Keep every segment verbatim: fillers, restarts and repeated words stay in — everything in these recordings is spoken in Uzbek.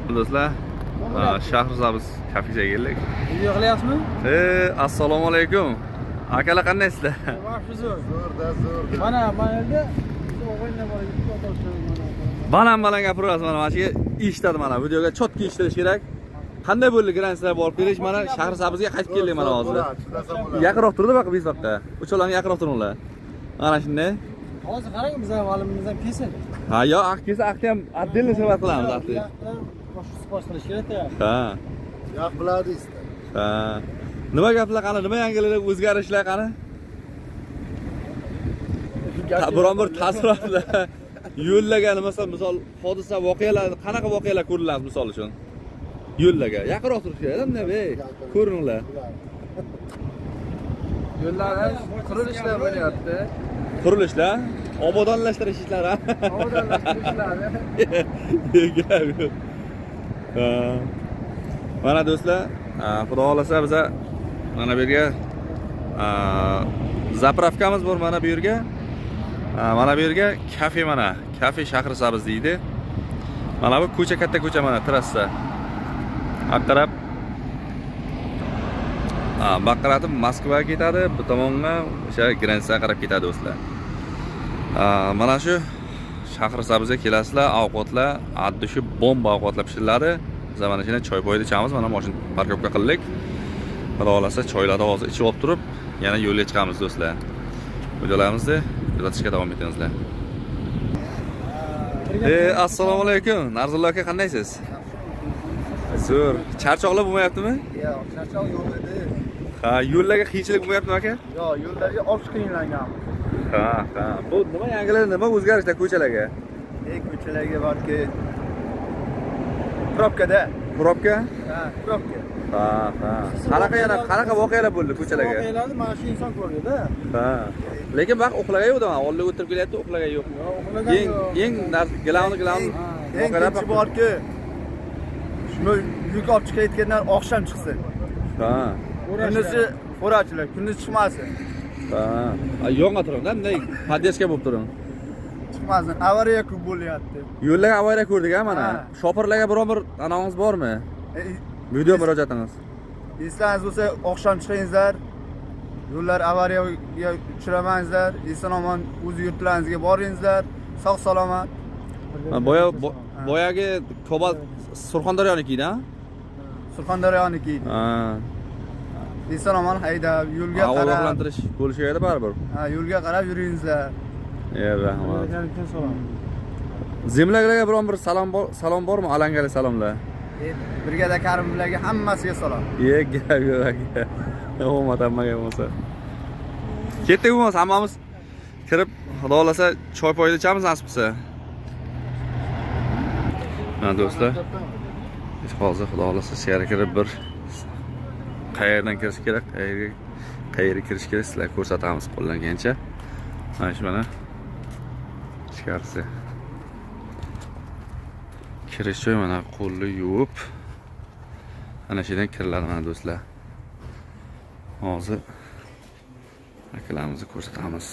Do'stlar, Shahrisabz kafega keldik. Video qilyapsizmi? E, assalomu alaykum. Akalar qandaysizlar? Yaxshi zo'r, zo'rda zo'r. Mana mana yerda o'g'illar bor edi, Banan banan gapirasiz mana mana shu eshitadi mana videoga chotki eshitish kerak. Qanday bo'ldi gransiyalar borib kelish mana Shahrisabzga qaytib keldik mana hozir. Yaqinroq turdi baqi biz vaqtda. Ucholarni yaqinroq turinglar. Mana shunday. Hozir qarang bizning olimimiz ham kelsin. Ha, yo, aq kelsa aqni ham отдельно xizmat qilamiz aqni. Boshqa sport qilish kerak-da. Ha. Yo'q biladi. Ha. Nima gaplar qani? Nima yangiliklar, o'zgarishlar qani? Biron bir taassurotlar, yo'llagan masalan, misol hodisa voqealar, qanaqa voqealar ko'riladi misol uchun? Yo'llaga yaqinroq turish kerak-da, ey, ko'ringlar. Yo'llar qurilishlar bo'lyapti. Qurilishlar, obodonlashtirish ishlari. Obodonlashtirish ishlari. Ha. Mana do'stlar, xudo xolasa biz mana bu yerga zapravkamiz bor mana bu yerga. Mana bu yerga kafe mana, kafe Shahrisabz deydi. Mana bu ko'cha katta ko'cha mana trassa. Aqrab Ha, Baqaratib Moskvaga ketadi, bu tomonga o'sha gransiyaga qarab ketadi do'stlar. Mana shu Shahrisabzga kelasizlar, ovqatlar, addi shu bomba ovqatlar pishiriladi. Biz mana shuni choy poyida ichamiz, mana mashina parkovka qildik. Xudo xolasa choylarni hozir ichib olib turib, yana yo'lga chiqamiz do'stlar. Videolarimizni kuzatishga davom etingizlar. Ey, assalomu alaykum. Narzullo aka, qandaysiz? Zo'r. Charchoqlar bo'lmayaptimi? Yo'q, charchoq yo'q edi. Ha, yo'llarga qiyinchilik bo'lmayaptimi aka? Yo'q, yo'llarga ochiq qiynalgan. Ha, ha. Bu nima yangilar, nima o'zgarishlar ko'chalarga? Ey, ko'chalarga borki probkada. Probka? Ha, probka. Ha, ha. Qanaqa yana qanaqa voqealar bo'ldi ko'chalarga? Voqealarni mana shu inson ko'rdi-da. Ha. Lekin vaqt uxlagan yo'qda, mana oldiga o'tirib kelyapti, uxlagan yo'q. Eng eng gilavni gilavni voqealar borki, shuni yuk olib chiqayotgandan oqshom chiqsin. Ha. Kunduzi xo'rachilar, kunduz chiqmasin. Ha. Yonga turing-da, bunday poddeska bo'lib turing. Chiqmasin, avariya ko'p bo'lyapti. Yo'llarga avariya ko'rdik-a mana. Shopirlarga biron bir anonsiz bormi? Video murojaatingiz. Eslangiz bo'lsa, oqshom chiqingizlar. Yo'llar avariyaga uchramangizlar. Eson-omon o'z yurtlaringizga boringizlar. Sog' salomat. Boya boyagi Cobalt Surxondaryonikida? Surxondaryonikida. Ha. Eson-omon haydab, yo'lga qarab. Ogohlantirish bo'lishi kerak baribir. Ha, yo'lga qarab yuringizlar. Ey, rahmat. Zemlalarga biron bir salom bor, salom bormi? Alangali salomlar. Brigada Karimlarga hammasiga salom. Ye, gap yo'q aka. O'mat hammaga bo'lsa. Ketdik bo'lmasa hammamiz kirib, xudo xolasa choy poyida ichamiz nasib qilsa. Mana do'stlar, hozir xudo xolasa ichkari kirib bir qayerdan kirish kerak, qayerga qayerga kirish kerak sizlarga ko'rsatamiz qo'llangancha. Mana shu mana ichkarisi. Kirish joy mana qo'lni yuvib ana shu yerdan kiriladi mana do'stlar. Hozir akalarimizni ko'rsatamiz.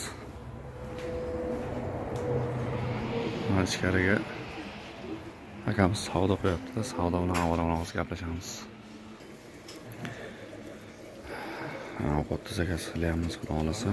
Mana ichkariga akamiz savdo qo'yapti, savdo bilan avvalroq gaplashamiz. Ovqat zakaz qilyapmiz, xudo xolasa.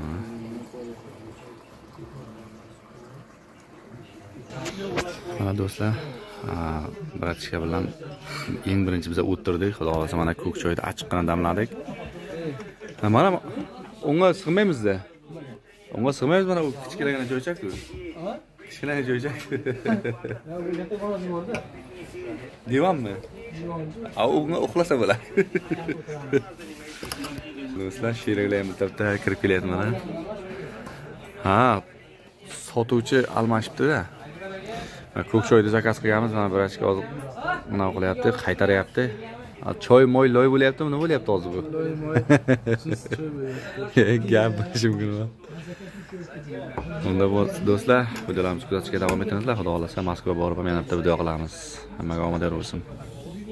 Mana do'stlar, bratishka bilan eng birinchi biz o'tirdik, xudo xolasa mana ko'k choyda achchiqqina damladik. Mana unga sig'maymiz-da. Unga sig'maymiz, mana u kichkinagina joychak-ku. Kichkinagina joychak. Divanmi? A, unga uxlasa bo'ladi. Do'stlar, sheriklar ham bitta kirib kelyapti mana. Ha, sotuvchi almashibdi-da. Ko'k choyda zakaz qilganmiz, mana birashka hozir nima qilyapti, qaytaryapti. Choy moy loy bo'lyaptimi, nima bo'lyapti hozir bu? Loy moy. Gap bo'lishi mumkin. Unda do'stlar, videolarimizni kuzatishga davom etingizlar. Xudo xolasa Moskva borib ham yana bitta video qilamiz. Hammaga omad bo'lsin.